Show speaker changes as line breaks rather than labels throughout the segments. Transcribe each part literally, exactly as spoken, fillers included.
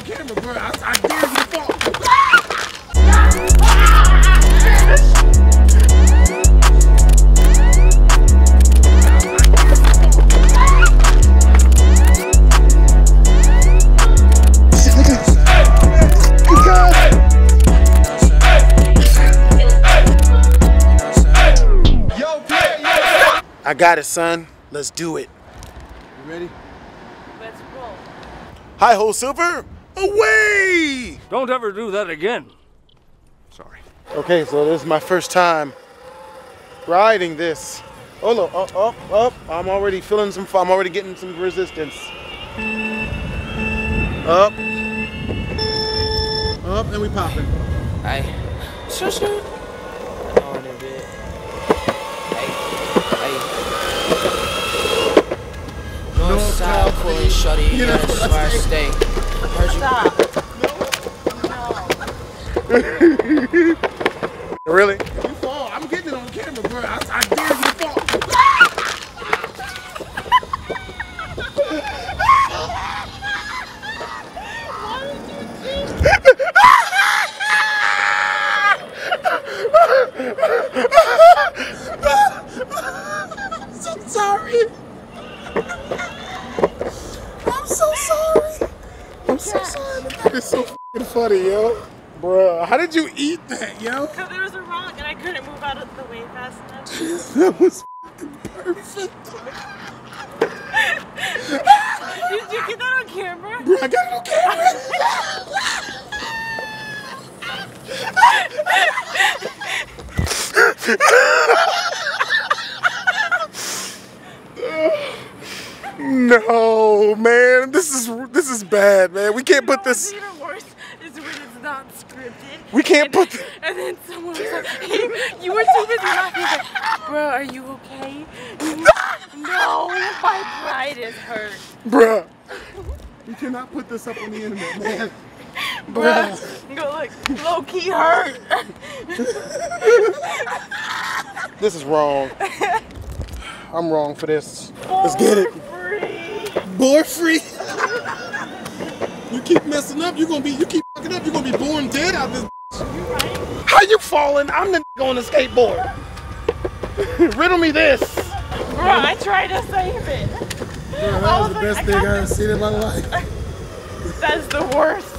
camera, bro. I, I dare you to fall. I got it, son. Let's do it. You ready?
Let's roll.
Hi-ho, Silver. Away!
Don't ever do that again.
Sorry. Okay, so this is my first time riding this. Oh, look, up, up, up. I'm already feeling some, I'm already getting some resistance. Up. Up, and we popping.
Hey. Shoot, shoot. On a bit. Hey. Hey. North side, pulling shorty, you gotta swear stay. Heard
you. Really? You fall. I'm getting it on camera, bro. I, I dare you to fall. I'm so sorry. I'm so sorry. I'm so sorry. That is so f***ing funny, yo. Bruh, how did you eat that, yo?
Because there was a rock and I couldn't move out of the way fast enough.
That was f***ing perfect.
Did you get that on camera?
Bro, I got it on camera. No, man, this is this is bad, man. We can't
you know
put this.
What's even worse is when it's not scripted.
We can't
and,
put. Th
and then someone was like, hey, "You were too busy laughing." Like, bro, are you okay? No, my pride is hurt.
Bruh, you cannot put this up on the internet, man.
Bruh, go look, low key hurt.
This is wrong. I'm wrong for this. Let's get it. Boy free. You keep messing up, you're gonna be. You keep fucking up, you're gonna be born dead out this.
You right?
How you falling? I'm the on the skateboard. Riddle me this.
Bro, I tried to save it.
Bro, that was, was the like, best thing I've ever seen in my life.
That's the worst.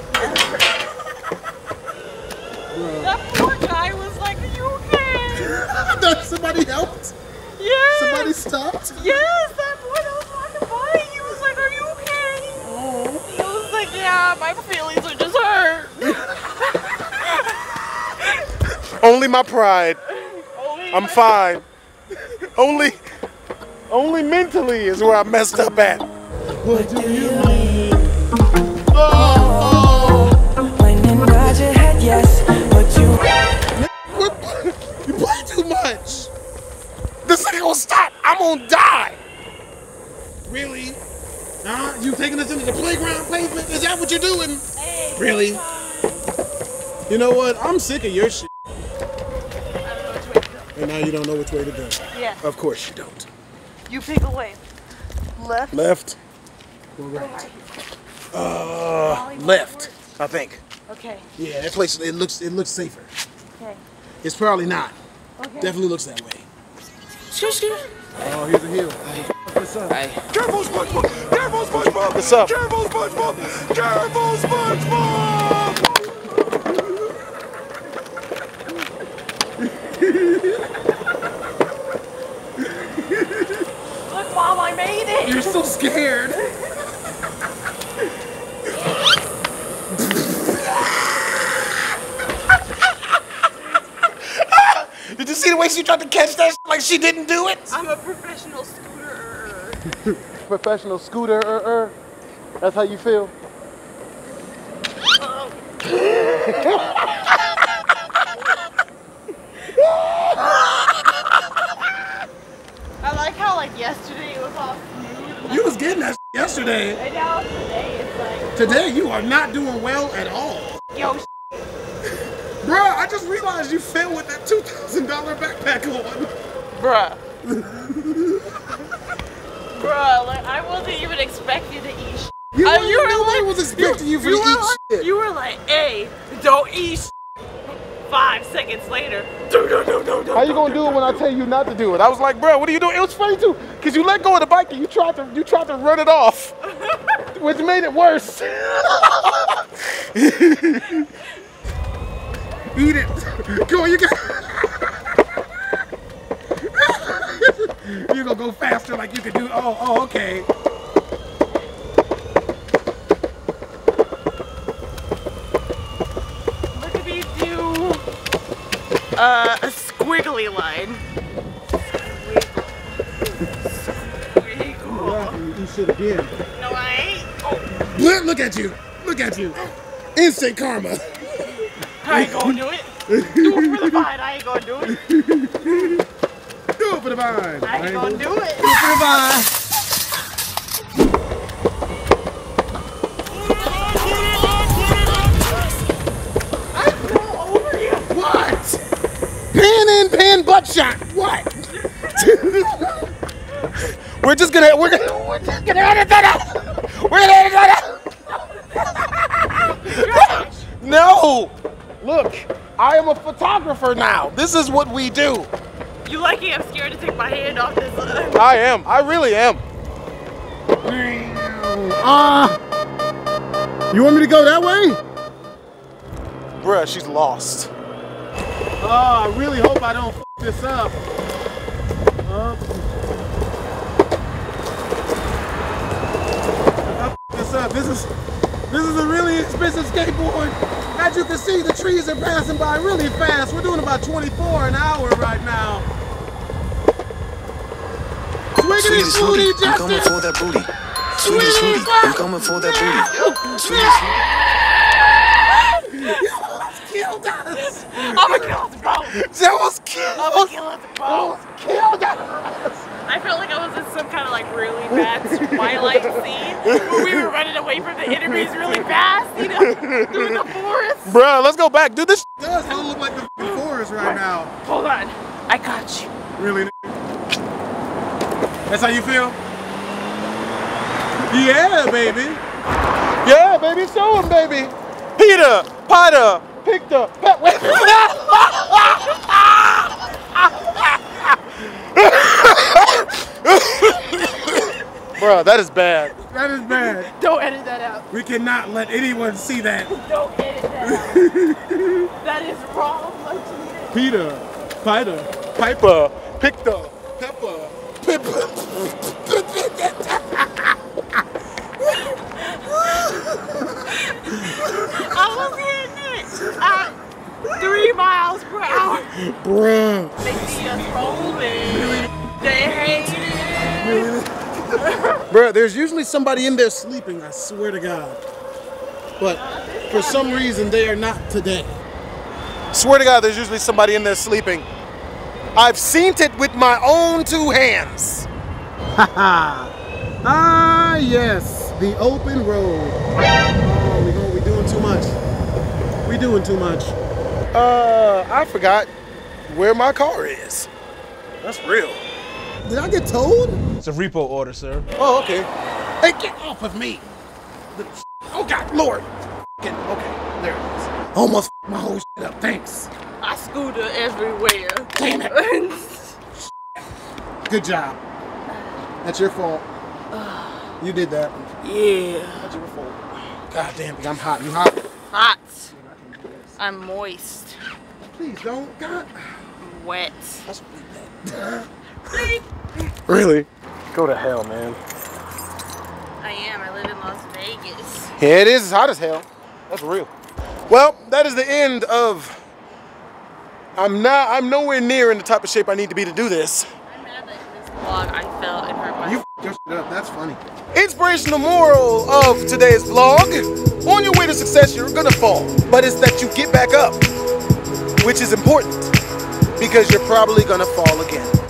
That poor guy was like, "Are you okay?"
That somebody helped?
Yes.
Somebody stopped?
Yes, that boy that was walking by, he was like, "Are you okay?" Oh. He was like, "Yeah, my feelings are just hurt."
Only my pride.
Only
I'm
my
fine. only, only mentally is where I messed up at. What do you mean? Oh, oh.
When you nod your head, yes, but you.
You play too much. This ain't gonna stop. I'm gonna die. Really? Nah, you taking us into the playground pavement? Is that what you're doing?
Hey,
really? You know what? I'm sick of your shit.
I don't know which way to go.
And now you don't know which way to go.
Yeah.
Of course you don't.
You pick a way. Left.
Left. Or right. Uh, left. I think.
Okay.
Yeah, that place. It looks. It looks safer.
Okay.
It's probably not.
Okay.
Definitely looks that way.
Shoot, shoot.
Oh, here's a hill. What's up?
Hey.
Careful, SpongeBob! Careful, SpongeBob! What's up? Careful, SpongeBob! Careful, SpongeBob!
Look, Mom, I made it!
You're so scared. Did you see the way she tried to catch that shit like she didn't do it?
I'm a professional scooter.
Professional scooter, er, er. That's how you feel?
Oh. I like how, like, yesterday it was all smooth.
You was getting that shit yesterday.
And now today it's like...
Today you are not doing well at all.
Yo,
Bruh, I just realized you fell with that two thousand dollar backpack on.
Bruh. Bruh, like, I wasn't even expecting to eat shit
You,
Uh,
were,
you were
nobody
like-
was expecting you, for
You
to
were
eat
like,
shit.
you were like, hey, don't eat shit. Five seconds later, do, do, do, do, do,
How you gonna do it when I tell you not to do it? I was like, bro, what are you doing? It was funny too, cause you let go of the bike and you tried to you tried to run it off, which made it worse. Eat it. Come on, you got. You gonna go faster like you can do? Oh, oh, okay.
Look at me do uh, a squiggly line. Squiggle.
Yeah, you eat shit again.
No, I ain't. Oh,
Look, look at you. Look at you. Instant karma.
I ain't gonna do it. Do it for the vine. I ain't gonna do it.
Do it for the vine.
I ain't gonna do it.
Do it for the vine.
I'm so over you.
What? Pan in, pan butt shot. What? We're just gonna, we're gonna, we're just gonna edit that out. We're gonna edit that out. No. Look, I am a photographer now. This is what we do.
You lucky I'm scared to take my hand off this. Uh,
I am. I really am. Ah. Uh, you want me to go that way? Bruh, she's lost. Oh, I really hope I don't f this up. Uh, I f this up. This is this is a really expensive skateboard. As you can see, the trees are passing by really fast. We're doing about twenty-four an hour right now. Swiggity
Sweetie,
Swooty,
sweetie, I'm coming
Justin.
for that booty. Sweetie, sweetie, I'm coming for that booty. Sweetie,
Killed us.
I'ma kill us both.
That was killed.
I'ma kill us both.
Killed us.
I felt like I was in some kind of like really bad Twilight scene where we were running away from the enemies really fast, you know, through the forest.
Bruh, let's go back. Dude, this does hell look like the forest right now.
Hold on, I got you.
Really? That's how you feel? Yeah, baby. Yeah, baby. Show him, baby. Peter, Potter, picked up. Wait. Bruh, that is bad. That is bad.
Don't edit that out.
We cannot let anyone see that.
Don't edit that out. That is wrong.
Peter, Piper, Piper, picked up, Pepper, Pepper.
I was hitting it at three miles per hour.
Bruh.
They see us rolling. They hate it.
Bruh, there's usually somebody in there sleeping, I swear to God. But for some reason, they are not today. Swear to God, there's usually somebody in there sleeping. I've seen it with my own two hands. Haha. Ah, yes, the open road. Oh, we going, we doing too much. We doing too much. Uh, I forgot where my car is. That's real. Did I get towed?
It's a repo order, sir.
Oh, okay. Hey, get off of me. Oh, God, Lord. Okay, there it is. Almost my whole shit up, thanks.
I scooter everywhere.
Damn it. Good job. That's your fault. You did that.
Yeah.
That's your fault. God damn it, I'm hot. You hot?
Hot. I'm moist.
Please don't. God.
Wet.
That's really? Go to hell, man.
I am. I live in Las Vegas.
Yeah, it is. It's hot as hell. That's real. Well, that is the end of. I'm not. I'm nowhere near in the type of shape I need to be to do this.
I'm mad that in this vlog I fell and hurt myself.
You f***ed your shit up. That's funny. Inspirational moral of today's vlog: on your way to success, you're gonna fall, but it's that you get back up, which is important because you're probably gonna fall again.